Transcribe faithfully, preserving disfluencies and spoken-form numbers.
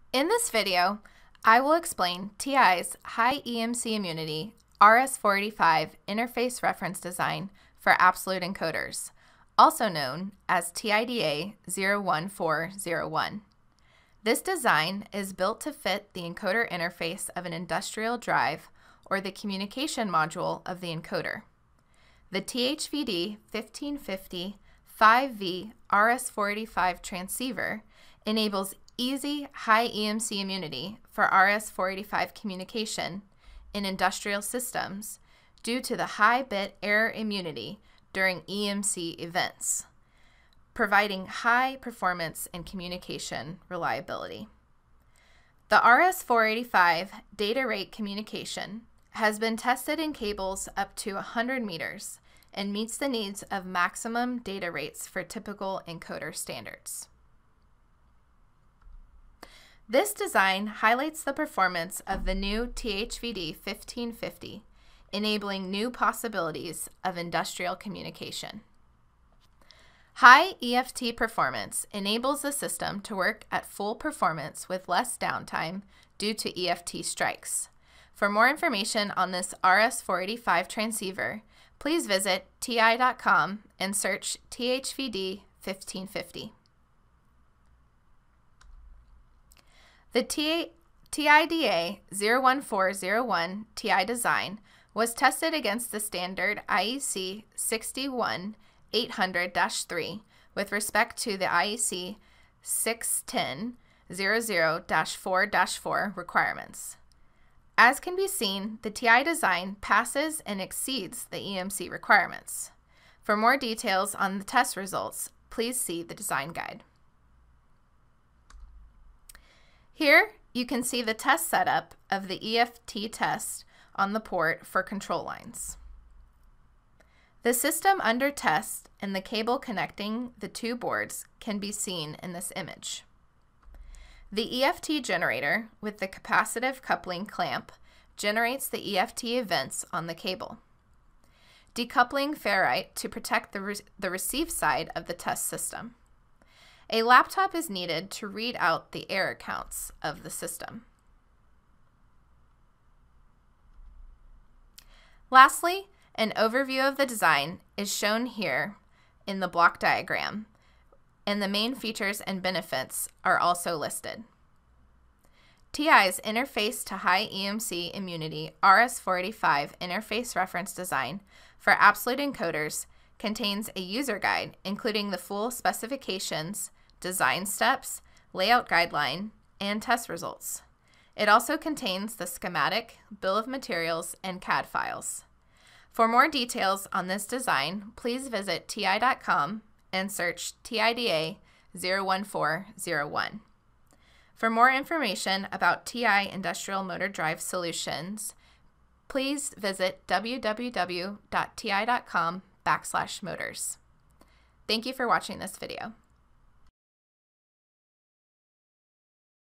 In this video, I will explain T I's high E M C immunity R S four eighty-five interface reference design for absolute encoders, also known as T I D A zero one four zero one. This design is built to fit the encoder interface of an industrial drive or the communication module of the encoder. The T H V D fifteen fifty five V R S four eighty-five transceiver enables easy high E M C immunity for R S four eighty-five communication in industrial systems due to the high bit error immunity during E M C events, providing high performance and communication reliability. The R S four eighty-five data rate communication has been tested in cables up to one hundred meters and meets the needs of maximum data rates for typical encoder standards. This design highlights the performance of the new T H V D fifteen fifty, enabling new possibilities of industrial communication. High E F T performance enables the system to work at full performance with less downtime due to E F T strikes. For more information on this R S four eighty-five transceiver, please visit T I dot com and search T H V D fifteen fifty. The T I D A zero one four zero one T I design was tested against the standard I E C six one eight hundred dash three with respect to the I E C six one zero zero zero dash four dash four requirements. As can be seen, the T I design passes and exceeds the E M C requirements. For more details on the test results, please see the design guide. Here, you can see the test setup of the E F T test on the port for control lines. The system under test and the cable connecting the two boards can be seen in this image. The E F T generator with the capacitive coupling clamp generates the E F T events on the cable. Decoupling ferrite to protect the, re the receive side of the test system. A laptop is needed to read out the error counts of the system. Lastly, an overview of the design is shown here in the block diagram, and the main features and benefits are also listed. T I's interface to high E M C immunity R S four eighty-five interface reference design for absolute encoders contains a user guide including the full specifications, design steps, layout guideline, and test results. It also contains the schematic, bill of materials, and C A D files. For more details on this design, please visit T I dot com and search T I D A zero one four zero one. For more information about T I Industrial Motor Drive Solutions, please visit w w w dot T I dot com backslash motors. Thank you for watching this video.